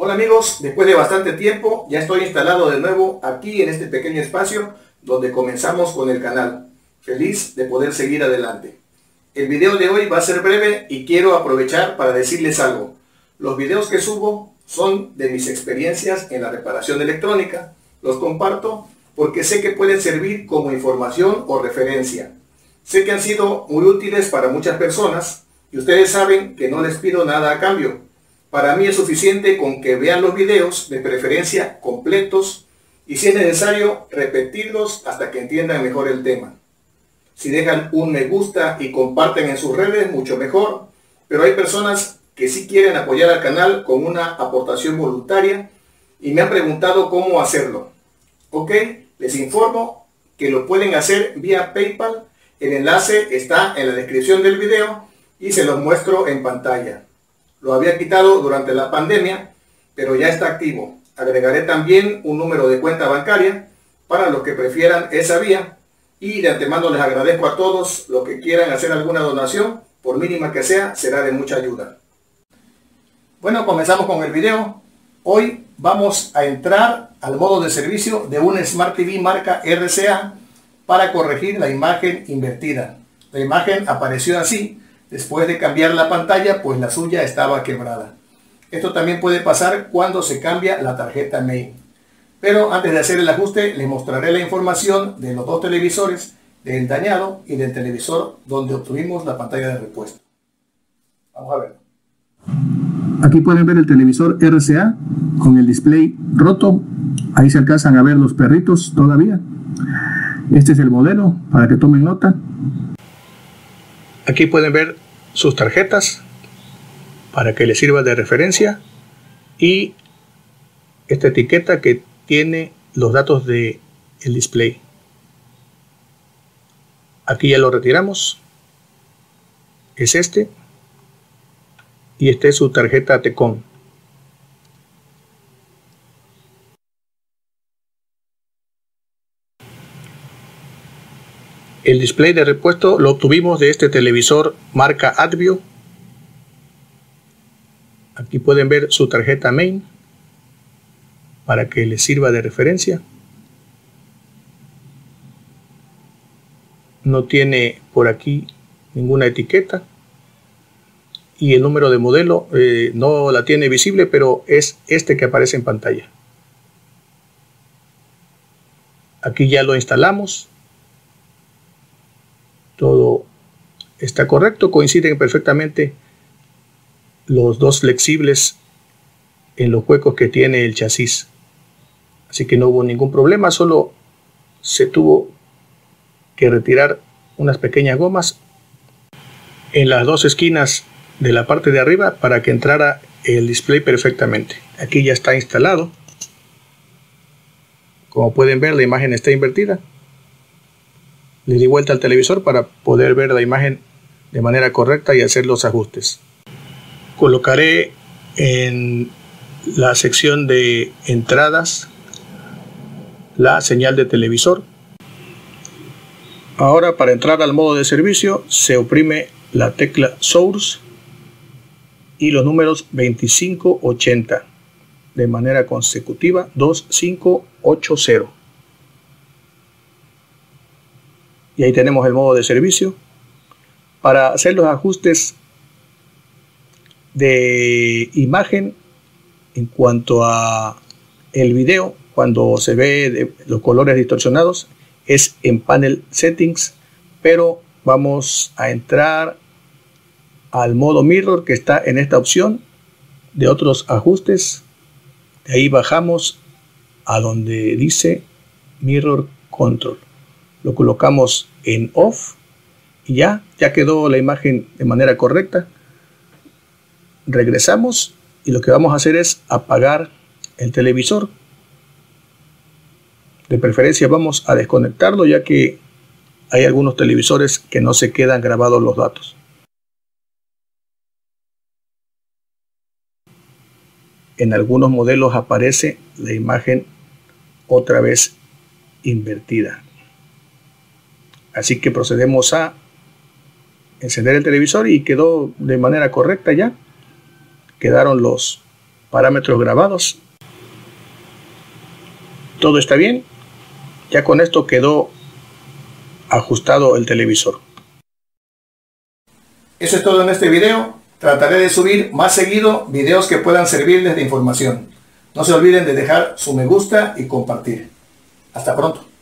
Hola amigos, después de bastante tiempo ya estoy instalado de nuevo aquí en este pequeño espacio donde comenzamos con el canal. Feliz de poder seguir adelante. El video de hoy va a ser breve y quiero aprovechar para decirles algo. Los videos que subo son de mis experiencias en la reparación electrónica. Los comparto porque sé que pueden servir como información o referencia. Sé que han sido muy útiles para muchas personas y ustedes saben que no les pido nada a cambio. Para mí es suficiente con que vean los videos, de preferencia completos, y si es necesario repetirlos hasta que entiendan mejor el tema. Si dejan un me gusta y comparten en sus redes, mucho mejor, pero hay personas que sí quieren apoyar al canal con una aportación voluntaria y me han preguntado cómo hacerlo. Ok, les informo que lo pueden hacer vía PayPal. El enlace está en la descripción del video y se los muestro en pantalla. Lo había quitado durante la pandemia, pero ya está activo. Agregaré también un número de cuenta bancaria para los que prefieran esa vía. Y de antemano les agradezco a todos los que quieran hacer alguna donación, por mínima que sea, será de mucha ayuda. Bueno, comenzamos con el video. Hoy vamos a entrar al modo de servicio de un Smart TV marca RCA para corregir la imagen invertida. La imagen apareció así. Después de cambiar la pantalla, pues la suya estaba quebrada. Esto también puede pasar cuando se cambia la tarjeta main. Pero antes de hacer el ajuste, les mostraré la información de los dos televisores, del dañado y del televisor donde obtuvimos la pantalla de repuesto. Vamos a ver. Aquí pueden ver el televisor RCA con el display roto. Ahí se alcanzan a ver los perritos todavía. Este es el modelo para que tomen nota. Aquí pueden ver sus tarjetas para que les sirva de referencia y esta etiqueta que tiene los datos del display. Aquí ya lo retiramos. Es este y esta es su tarjeta TECOM. El display de repuesto lo obtuvimos de este televisor marca Advio. Aquí pueden ver su tarjeta main para que les sirva de referencia. No tiene por aquí ninguna etiqueta y el número de modelo no la tiene visible, pero es este que aparece en pantalla. Aquí ya lo instalamos. Todo está correcto, coinciden perfectamente los dos flexibles en los huecos que tiene el chasis. Así que no hubo ningún problema, solo se tuvo que retirar unas pequeñas gomas en las dos esquinas de la parte de arriba para que entrara el display perfectamente. Aquí ya está instalado. Como pueden ver, la imagen está invertida. Le di vuelta al televisor para poder ver la imagen de manera correcta y hacer los ajustes. Colocaré en la sección de entradas la señal de televisor. Ahora, para entrar al modo de servicio se oprime la tecla Source y los números 2580 de manera consecutiva, 2580. Y ahí tenemos el modo de servicio. Para hacer los ajustes de imagen en cuanto a el video, cuando se ve los colores distorsionados, es en Panel Settings, pero vamos a entrar al modo Mirror que está en esta opción de otros ajustes. De ahí bajamos a donde dice Mirror Control. Lo colocamos en Off y ya quedó la imagen de manera correcta. Regresamos y lo que vamos a hacer es apagar el televisor. De preferencia vamos a desconectarlo, ya que hay algunos televisores que no se quedan grabados los datos. En algunos modelos aparece la imagen otra vez invertida. Así que procedemos a encender el televisor y quedó de manera correcta ya. Quedaron los parámetros grabados. Todo está bien. Ya con esto quedó ajustado el televisor. Eso es todo en este video. Trataré de subir más seguido videos que puedan servirles de información. No se olviden de dejar su me gusta y compartir. Hasta pronto.